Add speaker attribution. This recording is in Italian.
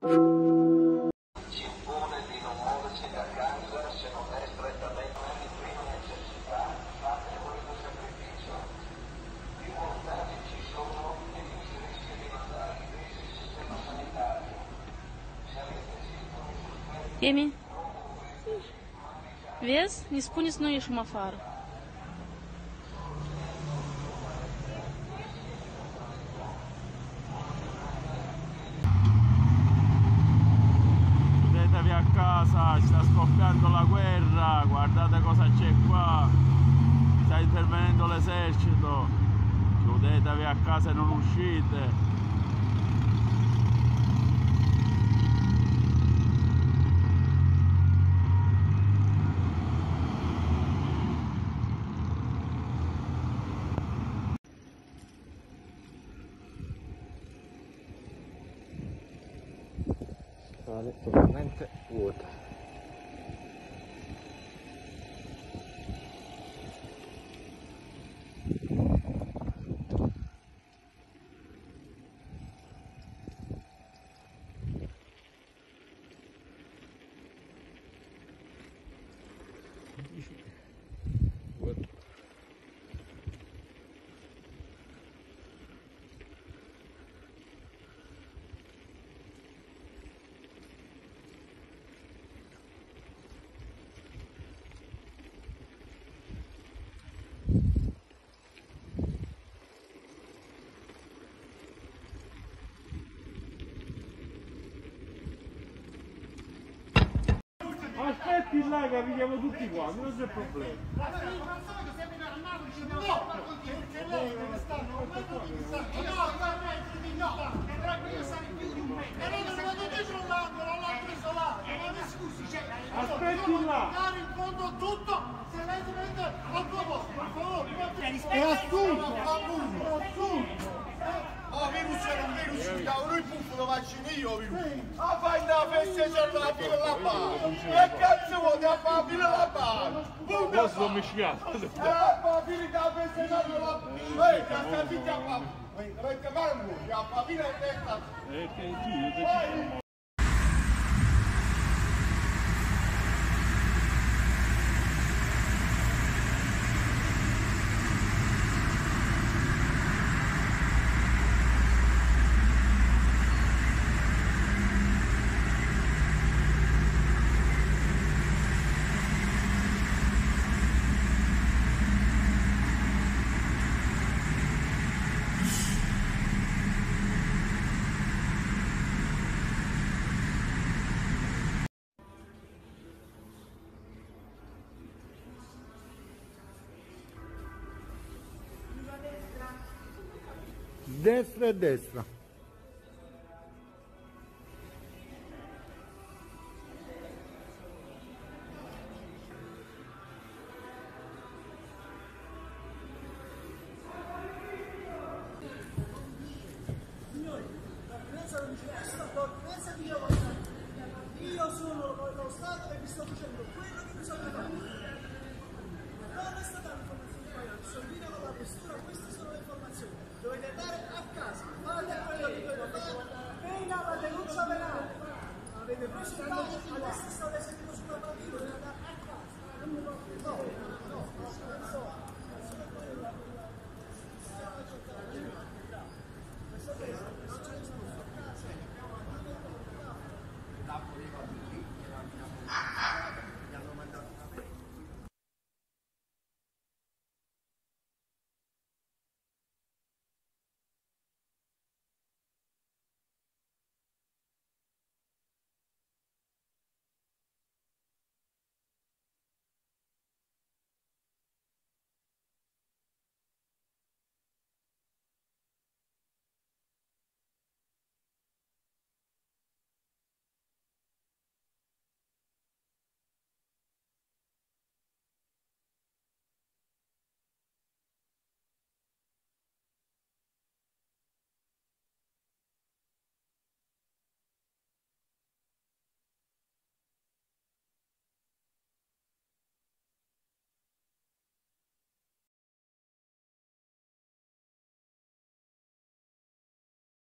Speaker 1: Ci impone di non muoverci da casa se non è strettamente di prima necessità, fate questo sacrificio. Più volontari ci sono e più si rischia di mandare in crisi il sistema sanitario. Se avete sintomi sospetti...
Speaker 2: Emi? Vezi? Ne spuneți noi ieșim afară.
Speaker 3: Chiudetevi a casa, sta scoppiando la guerra, guardate cosa c'è qua, sta intervenendo l'esercito, chiudetevi a casa e non uscite.
Speaker 4: Strade totalmente vuote.
Speaker 3: Aspetti là che arriviamo tutti quanti, non c'è problema. Aspetti là!
Speaker 5: In fondo tutto, se lei si mette al tuo posto, per favore,
Speaker 3: È assurdo!
Speaker 5: oh, virus c'era un virus, cavolo, il puffo lo vaccino io, virus. Ah, fai da festa c'è la fila la barra. Che cazzo vuoi da fare la fila la barra?
Speaker 3: Posso sono mischiato.
Speaker 5: La fila da festa c'è la barra. Ehi, che stai a fare? Avete mango, che a fila in testa.
Speaker 4: Destra e destra.
Speaker 5: Io sono lo Stato e vi sto dicendo quello che bisogna fare. Non è stata l'informazione sbagliata, sorridono la questura, queste sono le informazioni. Dovete andare a casa, fate quello che dovete fare, pena la denuncia penale. Avete preso il dato, adesso state sentendo sulla pratica, dovete andare a casa. No,